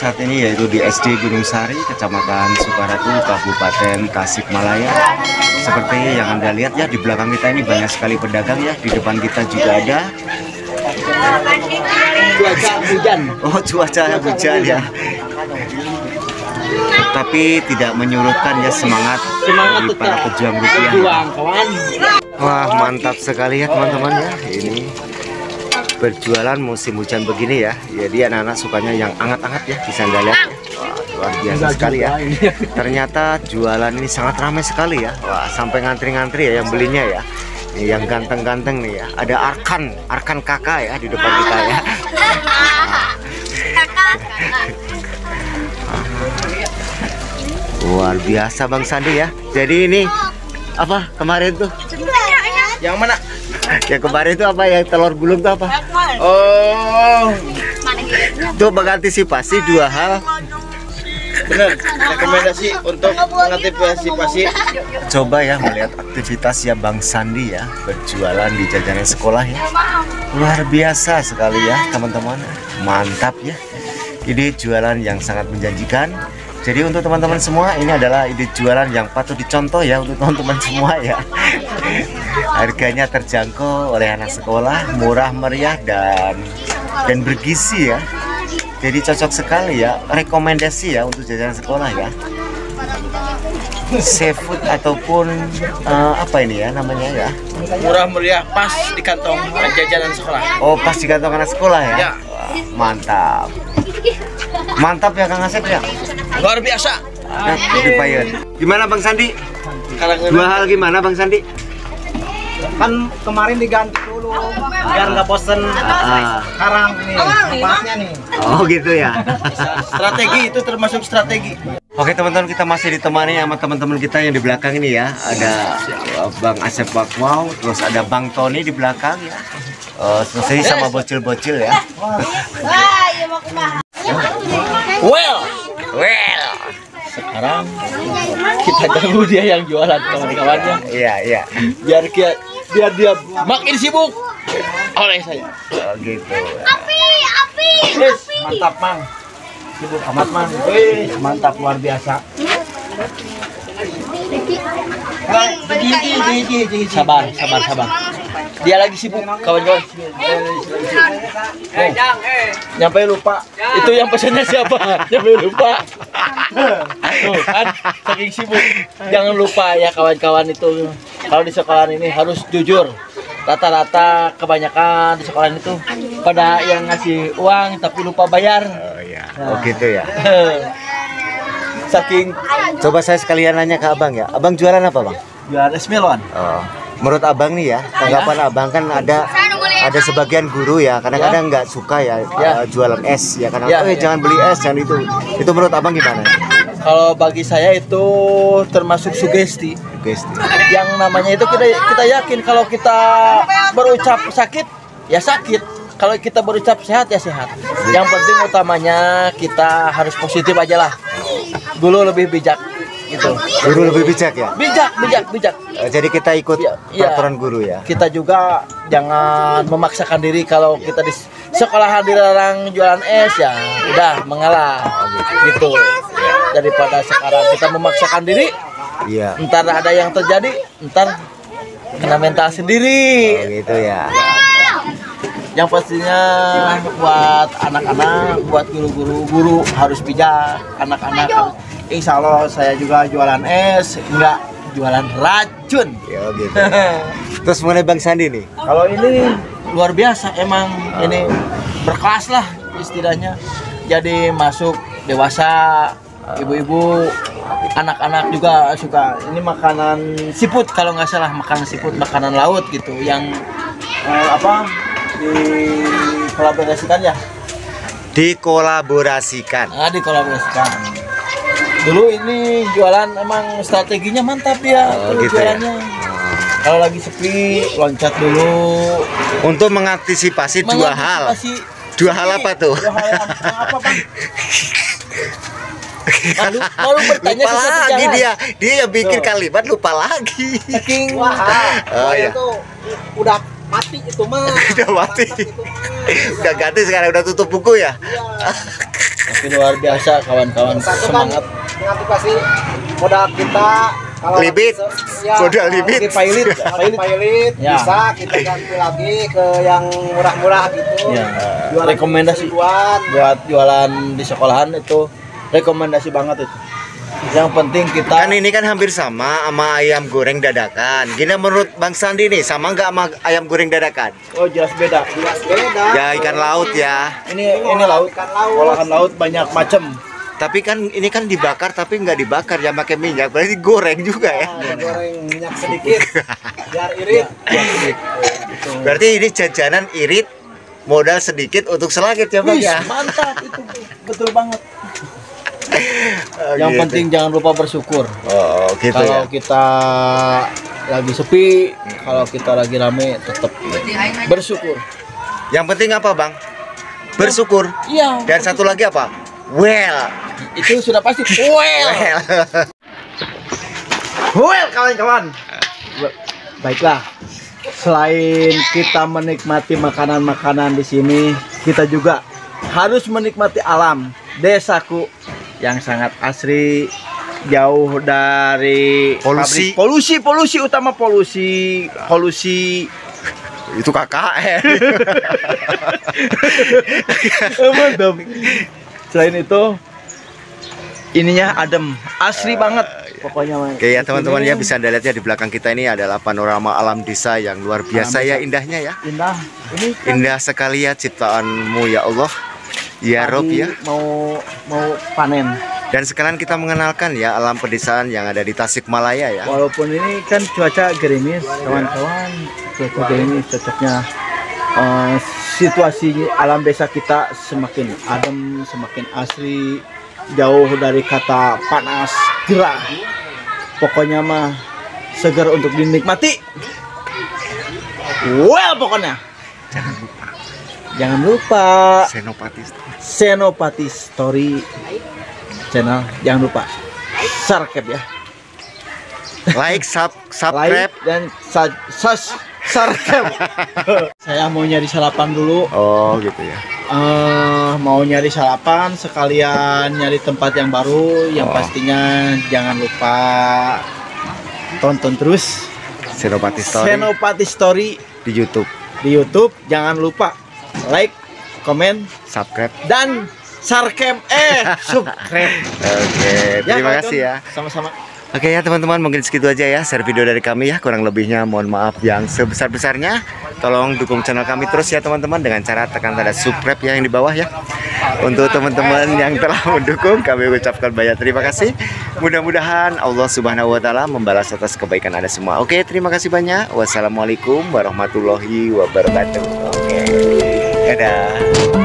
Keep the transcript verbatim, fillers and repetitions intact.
saat ini yaitu di S D Gunung Sari, Kecamatan Sukaratu, Kabupaten Tasikmalaya. Seperti yang Anda lihat ya, di belakang kita ini banyak sekali pedagang ya. Di depan kita juga ada cuaca hujan. Oh, cuaca hujan ya. Tapi tidak menyurutkan ya semangat, Semangat dari para tetap pejuang rupiah. berjuang, kawan. Wah, mantap sekali ya teman-teman ya. Ini berjualan musim hujan begini ya. Jadi anak-anak sukanya yang anget-anget ya, bisa Anda lihat ya. Wah, luar biasa sekali ya. Ternyata jualan ini sangat ramai sekali ya. Wah, sampai ngantri-ngantri ya yang belinya ya. Nih, yang ganteng-ganteng nih ya. Ada Arkan, Arkan kakak ya di depan kita ya. Luar biasa Bang Sandi ya. Jadi ini apa kemarin tuh? Yang mana? Ya kemarin itu apa ya, telur gulung itu apa? Oh, Itu mengantisipasi dua hal. benar. Rekomendasi untuk mengantisipasi. Coba ya melihat aktivitas ya Bang Sandi ya, berjualan di jajanan sekolah ya. Luar biasa sekali ya teman-teman. Mantap ya. Ide jualan yang sangat menjanjikan. Jadi untuk teman-teman semua, ini adalah ide jualan yang patut dicontoh ya untuk teman-teman semua ya. Harganya terjangkau oleh anak sekolah, murah meriah dan dan bergizi ya. Jadi cocok sekali ya, rekomendasi ya untuk jajanan sekolah ya. Seafood ataupun uh, apa ini ya namanya ya? Murah meriah, pas di kantong jajanan sekolah. Oh, pas di kantong anak sekolah ya? Ya. Wah, mantap. Mantap ya Kang Asep ya. Luar biasa. Nah, dibayar. Gimana Bang Sandi? Kalangan Dua hal gimana Bang Sandi? Kan kemarin diganti dulu biar nggak bosen. Ah. Sekarang nih tempatnya nih. Oh gitu ya. strategi itu termasuk strategi. Oke teman-teman, kita masih ditemani sama teman-teman kita yang di belakang ini ya. Ada Bang Asep Bakwau, terus ada Bang Tony di belakang ya. Uh, terus ini sama bocil-bocil ya. Well, Well. sekarang kita ganggu dia yang jualan kawan-kawannya. Iya iya. Biar dia biar dia makin sibuk oleh saya. Oh gitu. Yes. Mantap Mang. Sibuk amat Mang. Wih, mantap luar biasa. Sabar, sabar, sabar. Dia lagi sibuk, kawan-kawan. Oh, nyampe lupa. Itu yang pesannya siapa? Nyampe lupa. Tuh kan, saking sibuk. Jangan lupa ya kawan-kawan itu. Kalau di sekolah ini harus jujur. Rata-rata kebanyakan di sekolah itu pada yang ngasih uang tapi lupa bayar. Oh iya. Oh gitu ya. Saking Coba saya sekalian nanya ke Abang ya. Abang jualan apa Bang? jualan es melon. Oh. Menurut Abang nih ya, tanggapan Abang kan ada ada sebagian guru ya, kadang-kadang nggak suka ya, Ya. uh, jualan es ya, karena Ya, eh ya. jangan beli es, jangan itu. Itu menurut Abang gimana? Kalau bagi saya itu termasuk sugesti. Guys, Yang namanya itu kita kita yakin kalau kita berucap sakit ya sakit, kalau kita berucap sehat ya sehat. Yang penting utamanya kita harus positif aja lah. Dulu lebih bijak gitu. guru lebih bijak ya. Bijak, bijak, bijak. Eh, Jadi kita ikut Ya, ya. peraturan guru ya. Kita juga jangan memaksakan diri. Kalau kita di sekolahan dilarang jualan es ya udah mengalah gitu. Daripada sekarang kita memaksakan diri, Iya. ntar ada yang terjadi, ntar kena mental sendiri. Oh gitu ya. Yang pastinya buat anak-anak, buat guru-guru, guru harus bijak. Anak-anak harus, insya Allah saya juga jualan es, enggak jualan racun. Ya gitu. Terus mengenai Bang Sandi nih. Kalau ini luar biasa, emang ini berkelas lah istilahnya. Jadi masuk dewasa, ibu-ibu, anak-anak juga suka. Ini makanan siput kalau nggak salah, makanan siput, makanan laut gitu. Yang eh, apa dikolaborasikan ya? Dikolaborasikan. Nah, dikolaborasikan. Dulu ini jualan emang strateginya mantap ya, Oh, tuh gitu ya? jualannya. Kalau lagi sepi, loncat dulu. Untuk mengantisipasi dua hal. Mengantisipasi Dua hal apa tuh? Dua hal yang apa, Bang? Malu, malu bertanya Lupa sesuatu lagi jangan. dia. Dia yang bikin Tuh. kalimat lupa lagi. Saking Wah, Oh, saya iya. tuh udah mati itu mah. Udah mati. Udah ganti sekarang, udah tutup buku ya. Iya. Tapi luar biasa kawan-kawan, Satu kan semangat. mengantisipasi modal kita kalau Libit. ya, Modal kalau libit. di pilot, kalau di pilot Ya. bisa kita ganti lagi ke yang murah-murah gitu. Ya, Jualan rekomendasi seribuan. buat jualan di sekolahan itu rekomendasi banget itu. Yang penting kita Kan ini kan hampir sama sama ayam goreng dadakan. Gini menurut Bang Sandi nih, sama nggak sama ayam goreng dadakan? oh jelas beda. Jelas beda. Ya ikan laut ya. Ini ini laut, Ikan laut. olahan laut banyak macam. Tapi kan ini kan dibakar tapi nggak dibakar ya pakai minyak. Berarti goreng juga ya. Nah, goreng minyak sedikit biar irit. Berarti ini jajanan irit modal sedikit untuk selangit ya Bang Wih, ya. mantap itu betul banget. Oh, Yang gitu. penting jangan lupa bersyukur. Oh gitu Kalau ya. kita lagi sepi, kalau kita lagi rame, tetap bersyukur. Yang penting apa Bang? Bersyukur. Iya. Dan satu lagi apa? Well. Itu sudah pasti. Well, Well. well kawan-kawan. Baiklah. Selain kita menikmati makanan-makanan di sini, kita juga harus menikmati alam desaku yang sangat asri, jauh dari Polusi. pabrik. polusi, polusi utama polusi, polusi. Itu K K N. Mantap. Selain itu, ininya adem, asri banget. Pokoknya Mas. Oke ya teman-teman ya, bisa Anda lihat ya di belakang kita ini adalah panorama alam desa yang luar biasa Alam ya, desa. indahnya ya. Indah. Ini kan Indah sekali ya ciptaanmu ya Allah. Ya Rob tadi ya. mau mau panen. Dan sekarang kita mengenalkan ya alam pedesaan yang ada di Tasikmalaya ya. Walaupun ini kan cuaca gerimis, kawan-kawan, cuaca gerimis cocoknya eh, situasi alam desa kita semakin adem, semakin asri, jauh dari kata panas, gerah. Pokoknya mah segar untuk dinikmati. Well, pokoknya Jangan lupa jangan lupa Senopati. Senopati Story channel, jangan lupa subscribe ya. Like, sub, subscribe. Like dan sa- sus- subscribe. Saya mau nyari sarapan dulu. Oh gitu ya. Eh, mau nyari sarapan sekalian nyari tempat yang baru. Yang Oh. pastinya jangan lupa tonton terus Senopati Story Senopati Story di YouTube. di YouTube. Jangan lupa like, komen, Subscribe. dan subscribe eh subscribe. Oke, terima kawan-kawan. kasih ya. Sama-sama. Oke ya teman-teman, mungkin segitu aja ya share video dari kami ya. Kurang lebihnya mohon maaf yang sebesar-besarnya. Tolong dukung channel kami terus ya teman-teman dengan cara tekan tanda subscribe ya yang di bawah ya. Untuk teman-teman yang telah mendukung, kami ucapkan banyak terima kasih. Mudah-mudahan Allah Subhanahu wa taala membalas atas kebaikan Anda semua. Oke, terima kasih banyak. Wassalamualaikum warahmatullahi wabarakatuh. Oke. Dadah.